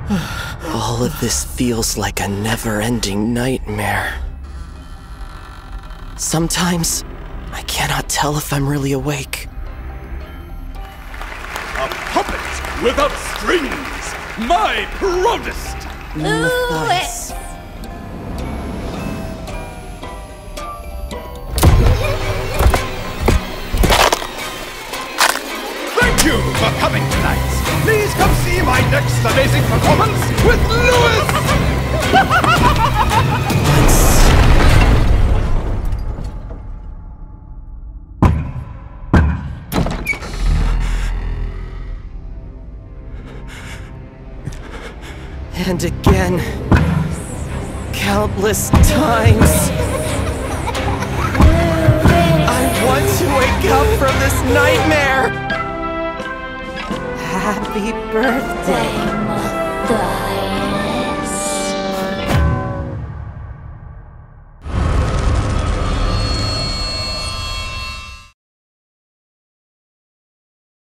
All of this feels like a never-ending nightmare. Sometimes, I cannot tell if I'm really awake. A puppet without strings! My proudest! Nice. Thank you for coming tonight! Please come see my next amazing performance with Louis! And again, countless times. I want to wake up from this nightmare. Happy birthday, Mother.